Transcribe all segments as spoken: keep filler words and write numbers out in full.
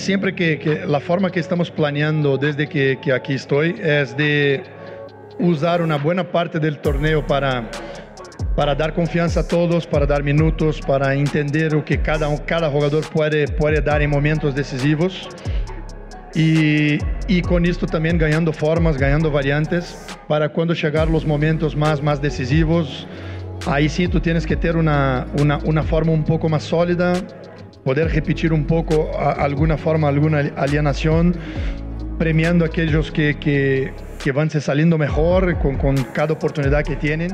siempre que, que la forma que estamos planeando desde que, que aquí estoy es de usar una buena parte del torneo para, para dar confianza a todos, para dar minutos, para entender lo que cada, cada jugador puede, puede dar en momentos decisivos. Y, y con esto también ganando formas, ganando variantes, para cuando llegar los momentos más, más decisivos, ahí sí tú tienes que tener una, una, una forma un poco más sólida, poder repetir un poco a, alguna forma, alguna alienación, premiando a aquellos que, que, que van se saliendo mejor con, con cada oportunidad que tienen.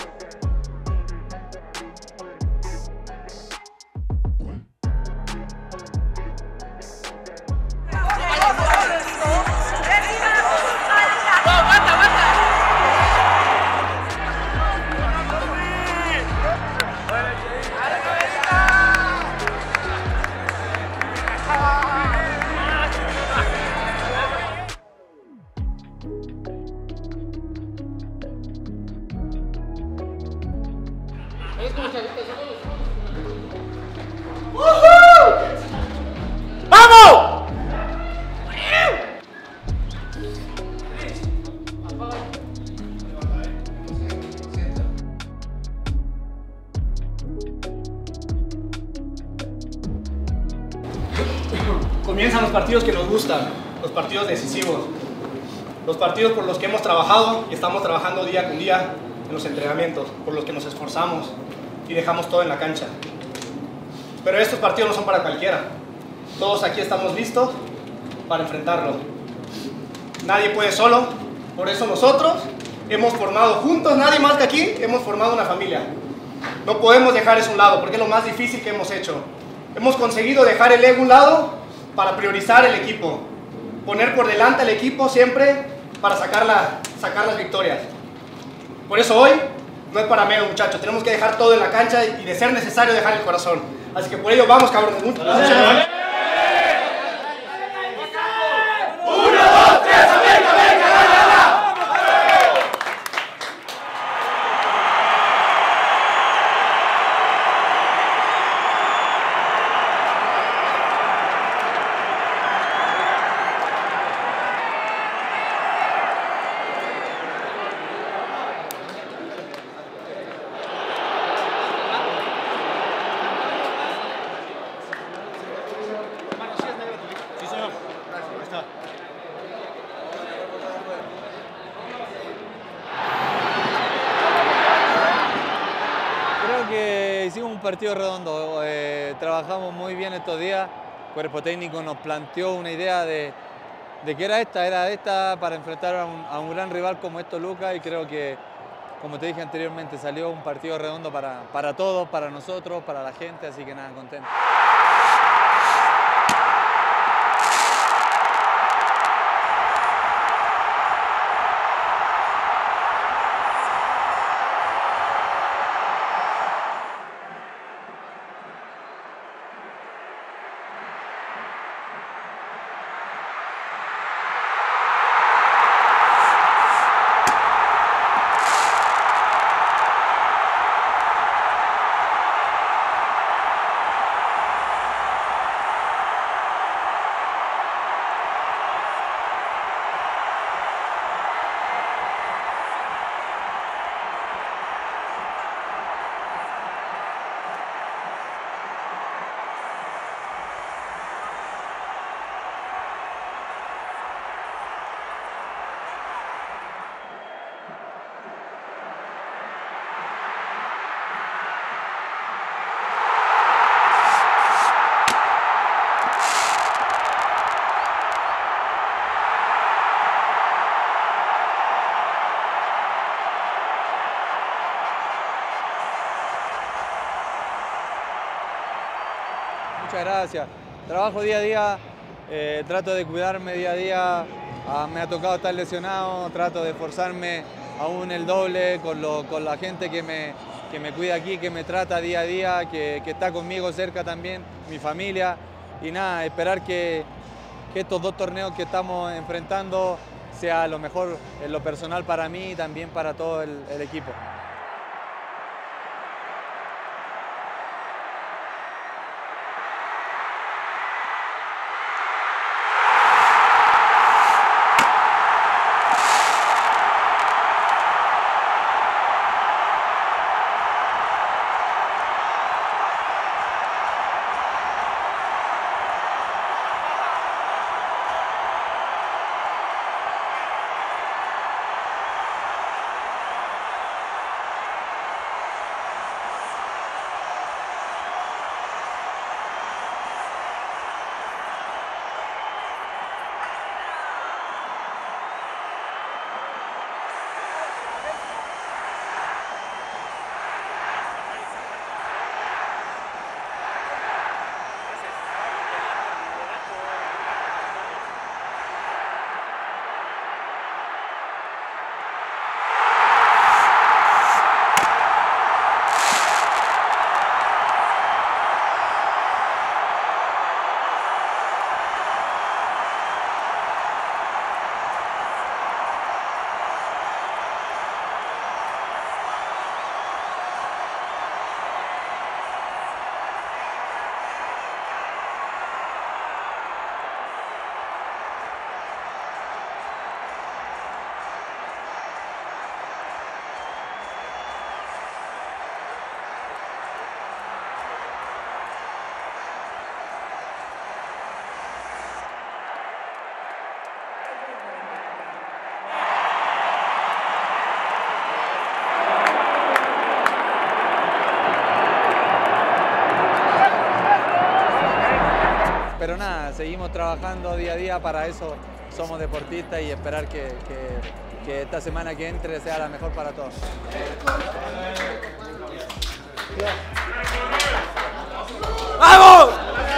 ¡Vamos! Comienzan los partidos que nos gustan, los partidos decisivos, los partidos por los que hemos trabajado y estamos trabajando día con día en los entrenamientos, por los que nos esforzamos y dejamos todo en la cancha. Pero estos partidos no son para cualquiera. Todos aquí estamos listos para enfrentarlo. Nadie puede solo, por eso nosotros hemos formado juntos, nadie más que aquí, hemos formado una familia. No podemos dejar eso a un lado porque es lo más difícil que hemos hecho. Hemos conseguido dejar el ego a un lado para priorizar el equipo, poner por delante al equipo siempre para sacar, la, sacar las victorias. Por eso hoy no es para menos, muchachos, tenemos que dejar todo en la cancha y de ser necesario dejar el corazón. Así que por ello vamos, cabrones. Muchas gracias. Creo que hicimos un partido redondo, eh, trabajamos muy bien estos días, el cuerpo técnico nos planteó una idea de, de que era esta, era esta para enfrentar a un, a un gran rival como esto Lucas, y creo que, como te dije anteriormente, salió un partido redondo para, para todos, para nosotros, para la gente, así que nada, contento. Muchas gracias. Trabajo día a día, eh, trato de cuidarme día a día. Ah, me ha tocado estar lesionado, trato de esforzarme aún el doble con, lo, con la gente que me, que me cuida aquí, que me trata día a día, que, que está conmigo cerca también, mi familia. Y nada, esperar que, que estos dos torneos que estamos enfrentando sea lo mejor en lo personal para mí y también para todo el, el equipo. seguimos trabajando día a día, para eso somos deportistas, y esperar que, que, que esta semana que entre sea la mejor para todos. ¡Vamos!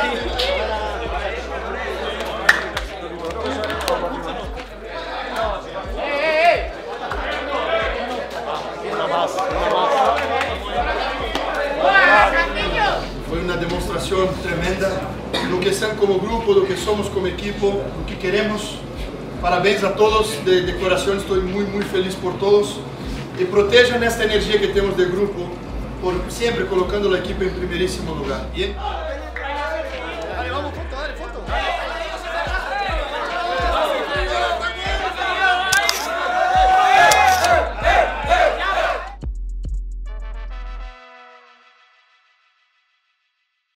Foi uma demonstração tremenda do que são como grupo, do que somos como equipo, do que queremos. Parabéns a todos, de, de coração estou muito, muito feliz por todos. E protejam esta energia que temos de grupo, por sempre colocando a equipe em primeiríssimo lugar. Bien?